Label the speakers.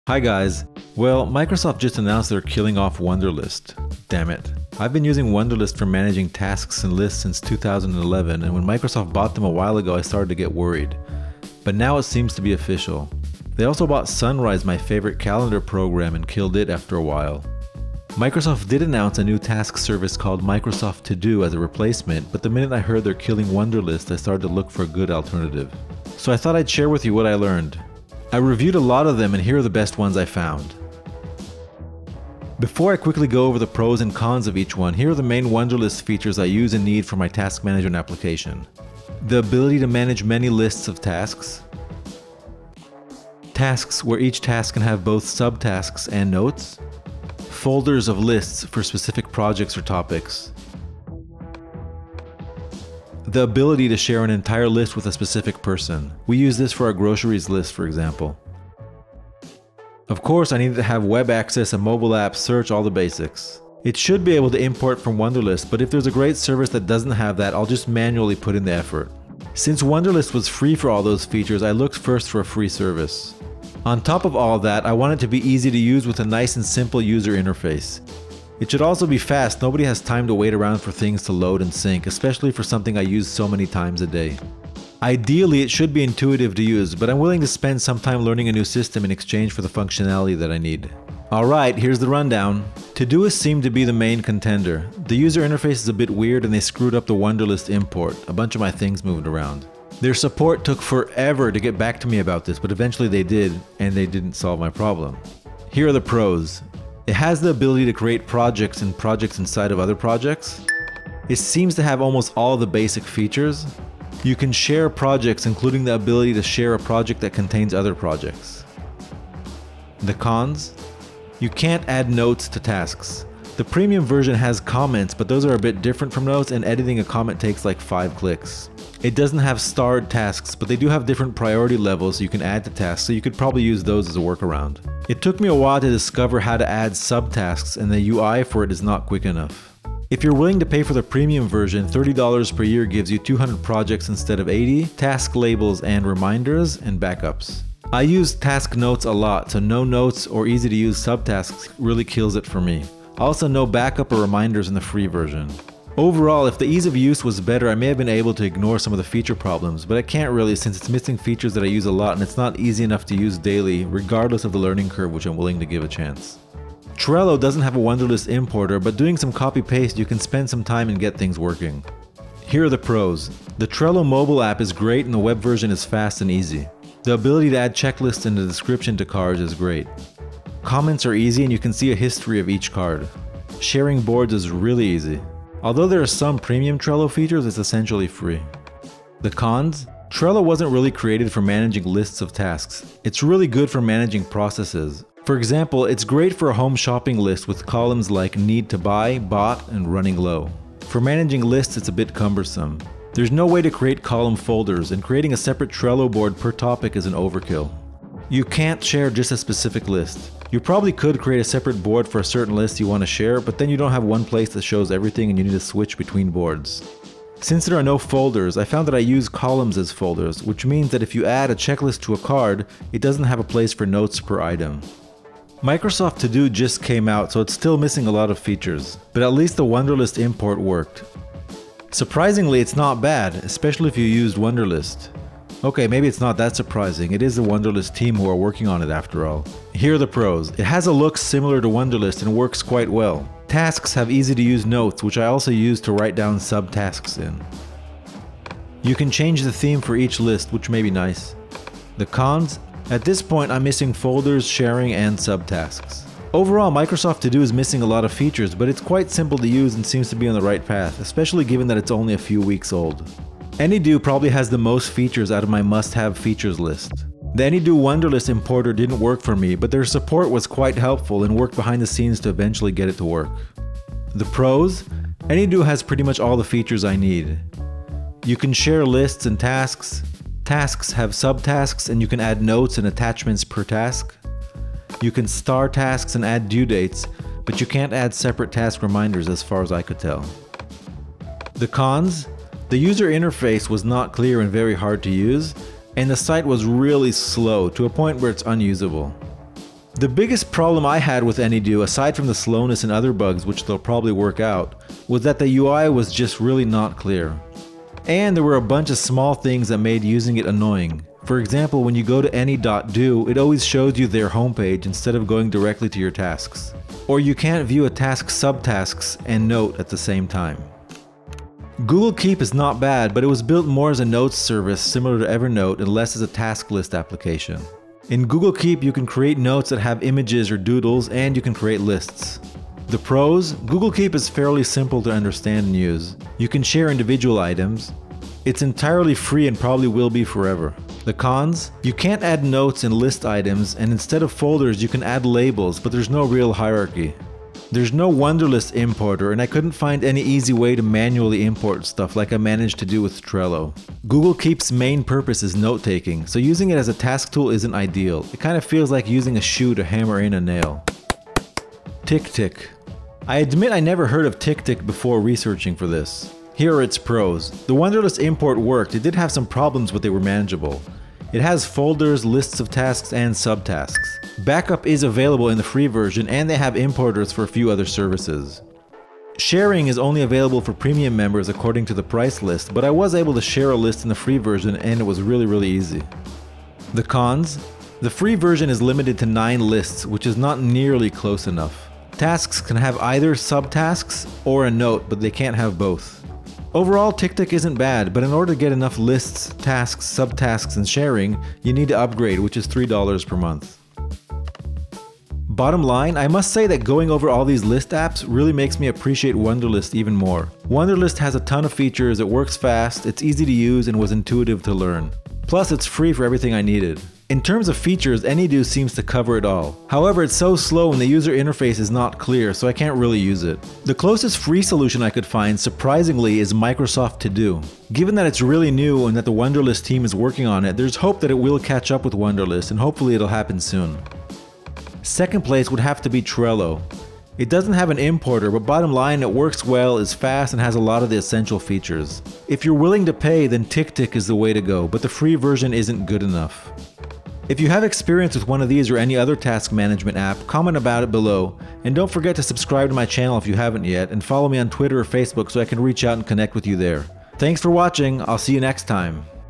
Speaker 1: Hi guys. Well, Microsoft just announced they're killing off Wunderlist. Damn it. I've been using Wunderlist for managing tasks and lists since 2011, and when Microsoft bought them a while ago I started to get worried. But now it seems to be official. They also bought Sunrise, my favorite calendar program, and killed it after a while. Microsoft did announce a new task service called Microsoft To-Do as a replacement, but the minute I heard they're killing Wunderlist I started to look for a good alternative. So I thought I'd share with you what I learned. I reviewed a lot of them and here are the best ones I found. Before I quickly go over the pros and cons of each one, here are the main Wunderlist features I use and need for my task management application. The ability to manage many lists of tasks. Tasks where each task can have both subtasks and notes. Folders of lists for specific projects or topics. The ability to share an entire list with a specific person. We use this for our groceries list, for example. Of course, I needed to have web access, a mobile app, search, all the basics. It should be able to import from Wunderlist, but if there's a great service that doesn't have that, I'll just manually put in the effort. Since Wunderlist was free for all those features, I looked first for a free service. On top of all that, I want it to be easy to use with a nice and simple user interface. It should also be fast. Nobody has time to wait around for things to load and sync, especially for something I use so many times a day. Ideally, it should be intuitive to use, but I'm willing to spend some time learning a new system in exchange for the functionality that I need. Alright, here's the rundown. Todoist seemed to be the main contender. The user interface is a bit weird and they screwed up the Wunderlist import. A bunch of my things moved around. Their support took forever to get back to me about this, but eventually they did, and they didn't solve my problem. Here are the pros. It has the ability to create projects and projects inside of other projects. It seems to have almost all the basic features. You can share projects, including the ability to share a project that contains other projects. The cons? You can't add notes to tasks. The premium version has comments, but those are a bit different from notes, and editing a comment takes like 5 clicks. It doesn't have starred tasks, but they do have different priority levels you can add to tasks, so you could probably use those as a workaround. It took me a while to discover how to add subtasks, and the UI for it is not quick enough. If you're willing to pay for the premium version, $30 per year gives you 200 projects instead of 80, task labels and reminders, and backups. I use task notes a lot, so no notes or easy to use subtasks really kills it for me. Also, no backup or reminders in the free version. Overall, if the ease of use was better, I may have been able to ignore some of the feature problems, but I can't really since it's missing features that I use a lot and it's not easy enough to use daily, regardless of the learning curve, which I'm willing to give a chance. Trello doesn't have a Wunderlist importer, but doing some copy-paste you can spend some time and get things working. Here are the pros. The Trello mobile app is great and the web version is fast and easy. The ability to add checklists in the description to cards is great. Comments are easy and you can see a history of each card. Sharing boards is really easy. Although there are some premium Trello features, it's essentially free. The cons? Trello wasn't really created for managing lists of tasks. It's really good for managing processes. For example, it's great for a home shopping list with columns like need to buy, bought, and running low. For managing lists, it's a bit cumbersome. There's no way to create column folders, and creating a separate Trello board per topic is an overkill. You can't share just a specific list. You probably could create a separate board for a certain list you want to share, but then you don't have one place that shows everything and you need to switch between boards. Since there are no folders, I found that I use columns as folders, which means that if you add a checklist to a card, it doesn't have a place for notes per item. Microsoft To-Do just came out, so it's still missing a lot of features, but at least the Wunderlist import worked. Surprisingly, it's not bad, especially if you used Wunderlist. Okay, maybe it's not that surprising. It is the Wunderlist team who are working on it after all. Here are the pros. It has a look similar to Wunderlist and works quite well. Tasks have easy to use notes, which I also use to write down subtasks in. You can change the theme for each list, which may be nice. The cons? At this point, I'm missing folders, sharing, and subtasks. Overall, Microsoft To-Do is missing a lot of features, but it's quite simple to use and seems to be on the right path, especially given that it's only a few weeks old. Any.DO probably has the most features out of my must-have features list. The Any.DO Wunderlist importer didn't work for me, but their support was quite helpful and worked behind the scenes to eventually get it to work. The pros? Any.DO has pretty much all the features I need. You can share lists and tasks. Tasks have subtasks and you can add notes and attachments per task. You can star tasks and add due dates, but you can't add separate task reminders as far as I could tell. The cons? The user interface was not clear and very hard to use, and the site was really slow to a point where it's unusable. The biggest problem I had with Any.DO, aside from the slowness and other bugs which they'll probably work out, was that the UI was just really not clear. And there were a bunch of small things that made using it annoying. For example, when you go to Any.DO, it always shows you their homepage instead of going directly to your tasks. Or you can't view a task's subtasks and note at the same time. Google Keep is not bad, but it was built more as a notes service similar to Evernote and less as a task list application. In Google Keep, you can create notes that have images or doodles, and you can create lists. The pros: Google Keep is fairly simple to understand and use. You can share individual items. It's entirely free and probably will be forever. The cons: you can't add notes and list items, and instead of folders you can add labels, but there's no real hierarchy. There's no Wunderlist importer, and I couldn't find any easy way to manually import stuff like I managed to do with Trello. Google Keep's main purpose is note-taking, so using it as a task tool isn't ideal. It kind of feels like using a shoe to hammer in a nail. TickTick. I admit I never heard of TickTick before researching for this. Here are its pros. The Wunderlist import worked. It did have some problems, but they were manageable. It has folders, lists of tasks, and subtasks. Backup is available in the free version, and they have importers for a few other services. Sharing is only available for premium members according to the price list, but I was able to share a list in the free version and it was really easy. The cons? The free version is limited to 9 lists, which is not nearly close enough. Tasks can have either subtasks or a note, but they can't have both. Overall, TickTick isn't bad, but in order to get enough lists, tasks, subtasks, and sharing, you need to upgrade, which is $3 per month. Bottom line, I must say that going over all these list apps really makes me appreciate Wunderlist even more. Wunderlist has a ton of features, it works fast, it's easy to use, and was intuitive to learn. Plus, it's free for everything I needed. In terms of features, Any.DO seems to cover it all. However, it's so slow and the user interface is not clear, so I can't really use it. The closest free solution I could find, surprisingly, is Microsoft To Do. Given that it's really new and that the Wunderlist team is working on it, there's hope that it will catch up with Wunderlist, and hopefully it'll happen soon. Second place would have to be Trello. It doesn't have an importer, but bottom line, it works well, is fast, and has a lot of the essential features. If you're willing to pay, then TickTick is the way to go, but the free version isn't good enough. If you have experience with one of these or any other task management app, comment about it below, and don't forget to subscribe to my channel if you haven't yet, and follow me on Twitter or Facebook so I can reach out and connect with you there. Thanks for watching, I'll see you next time.